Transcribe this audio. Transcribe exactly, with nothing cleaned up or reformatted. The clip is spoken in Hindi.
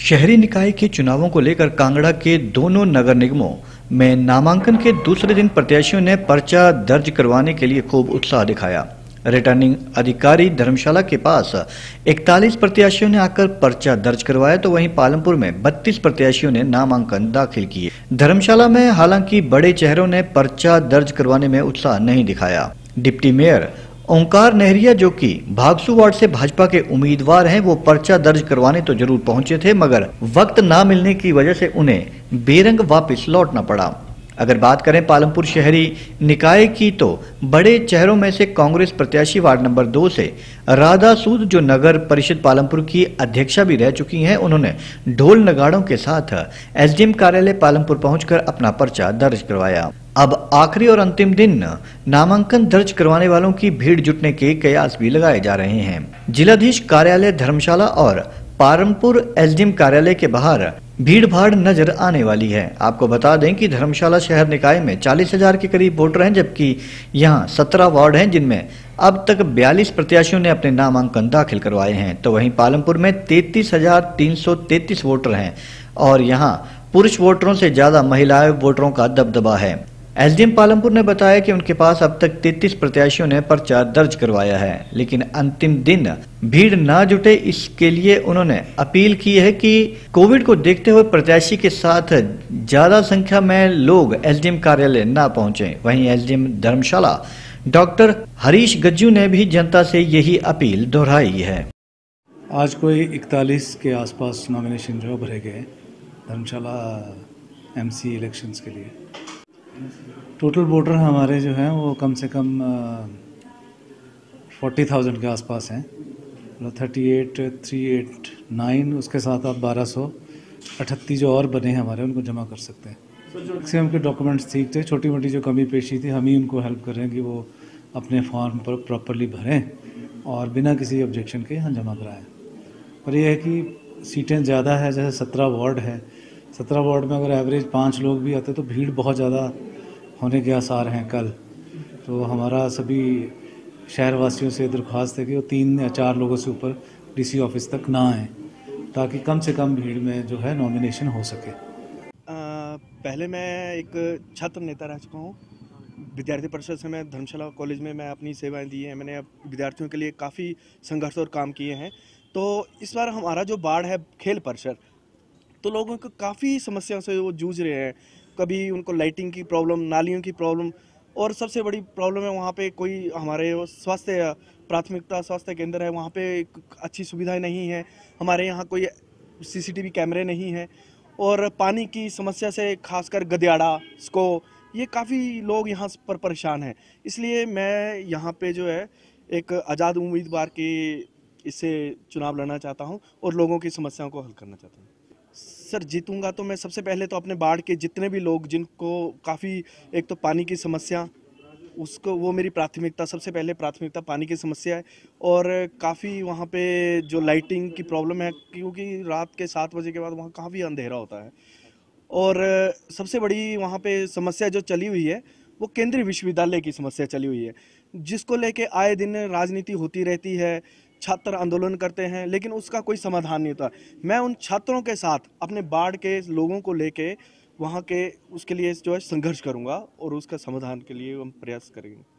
शहरी निकाय के चुनावों को लेकर कांगड़ा के दोनों नगर निगमों में नामांकन के दूसरे दिन प्रत्याशियों ने पर्चा दर्ज करवाने के लिए खूब उत्साह दिखाया। रिटर्निंग अधिकारी धर्मशाला के पास इकतालीस प्रत्याशियों ने आकर पर्चा दर्ज करवाया, तो वहीं पालमपुर में बत्तीस प्रत्याशियों ने नामांकन दाखिल किए। धर्मशाला में हालांकि बड़े चेहरों ने पर्चा दर्ज करवाने में उत्साह नहीं दिखाया। डिप्टी मेयर ओंकार नेहरिया, जो कि भागसू वार्ड से भाजपा के उम्मीदवार हैं, वो पर्चा दर्ज करवाने तो जरूर पहुंचे थे, मगर वक्त ना मिलने की वजह से उन्हें बेरंग वापस लौटना पड़ा। अगर बात करें पालमपुर शहरी निकाय की, तो बड़े चेहरों में से कांग्रेस प्रत्याशी वार्ड नंबर दो से राधा सूद, जो नगर परिषद पालमपुर की अध्यक्षा भी रह चुकी हैं, उन्होंने ढोल नगाड़ों के साथ एसडीएम कार्यालय पालमपुर पहुंचकर अपना पर्चा दर्ज करवाया। अब आखिरी और अंतिम दिन नामांकन दर्ज करवाने वालों की भीड़ जुटने के कयास भी लगाए जा रहे हैं। जिलाधीश कार्यालय धर्मशाला और पालमपुर एसडीएम कार्यालय के बाहर भीड़ भाड़ नजर आने वाली है। आपको बता दें कि धर्मशाला शहर निकाय में चालीस हजार के करीब वोटर हैं, जबकि यहां सत्रह वार्ड हैं, जिनमें अब तक बयालीस प्रत्याशियों ने अपने नामांकन दाखिल करवाए हैं। तो वहीं पालमपुर में तैतीस हजार तीन सौ तैतीस वोटर हैं और यहाँ पुरुष वोटरों से ज्यादा महिला वोटरों का दबदबा है। एसडीएम पालमपुर ने बताया कि उनके पास अब तक तैतीस प्रत्याशियों ने पर्चा दर्ज करवाया है, लेकिन अंतिम दिन भीड़ ना जुटे, इसके लिए उन्होंने अपील की है कि कोविड को देखते हुए प्रत्याशी के साथ ज्यादा संख्या में लोग एसडीएम कार्यालय ना पहुंचे। वहीं एसडीएम धर्मशाला डॉक्टर हरीश गज्जू ने भी जनता से यही अपील दोहराई है। आज कोई इकतालीस के आसपास नॉमिनेशन जो भरे गए धर्मशाला एमसी इलेक्शंस के लिए। टोटल वोटर हमारे जो हैं वो कम से कम फोर्टी थाउजेंड के आसपास हैं, मतलब thirty eight three eight nine, उसके साथ आप बारह सौ अठत्तीस जो और बने हैं हमारे, उनको जमा कर सकते हैं। मैक्सिमम के डॉक्यूमेंट्स ठीक थे, छोटी मोटी जो कमी पेशी थी हम ही उनको हेल्प कर रहे हैं कि वो अपने फॉर्म पर प्रॉपरली भरें और बिना किसी ऑब्जेक्शन के यहाँ जमा कराएं। पर यह है कि सीटें ज़्यादा है, जैसे सत्रह वार्ड है, सत्रह वार्ड में अगर एवरेज पाँच लोग भी आते तो भीड़ बहुत ज़्यादा होने के आसार हैं कल। तो हमारा सभी शहरवासियों से दरख्वास्त है कि वो तीन या चार लोगों से ऊपर डीसी ऑफिस तक ना आएँ, ताकि कम से कम भीड़ में जो है नॉमिनेशन हो सके। आ, पहले मैं एक छात्र नेता रह चुका हूँ। विद्यार्थी परिषद से मैं धर्मशाला कॉलेज में मैं अपनी सेवाएं दी हैं। मैंने विद्यार्थियों के लिए काफ़ी संघर्ष और काम किए हैं। तो इस बार हमारा जो वार्ड है खेल परिषद, तो लोगों को काफ़ी समस्याओं से वो जूझ रहे हैं। कभी उनको लाइटिंग की प्रॉब्लम, नालियों की प्रॉब्लम, और सबसे बड़ी प्रॉब्लम है वहाँ पे कोई हमारे स्वास्थ्य प्राथमिकता स्वास्थ्य केंद्र है, वहाँ पे अच्छी सुविधाएं नहीं है। हमारे यहाँ कोई सीसीटीवी कैमरे नहीं है और पानी की समस्या से खासकर गदियाड़ा स्को, ये काफ़ी लोग यहाँ पर परेशान हैं। इसलिए मैं यहाँ पे जो है एक आज़ाद उम्मीदवार के इससे चुनाव लड़ना चाहता हूँ और लोगों की समस्याओं को हल करना चाहता हूँ। सर, जीतूंगा तो मैं सबसे पहले तो अपने वार्ड के जितने भी लोग जिनको काफ़ी, एक तो पानी की समस्या, उसको वो मेरी प्राथमिकता, सबसे पहले प्राथमिकता पानी की समस्या है। और काफ़ी वहाँ पे जो लाइटिंग की प्रॉब्लम है, क्योंकि रात के सात बजे के बाद वहाँ काफ़ी अंधेरा होता है। और सबसे बड़ी वहाँ पे समस्या जो चली हुई है वो केंद्रीय विश्वविद्यालय की समस्या चली हुई है, जिसको लेके आए दिन राजनीति होती रहती है। छात्र आंदोलन करते हैं लेकिन उसका कोई समाधान नहीं होता। मैं उन छात्रों के साथ अपने वार्ड के लोगों को लेके वहाँ के उसके लिए जो है संघर्ष करूँगा और उसका समाधान के लिए हम प्रयास करेंगे।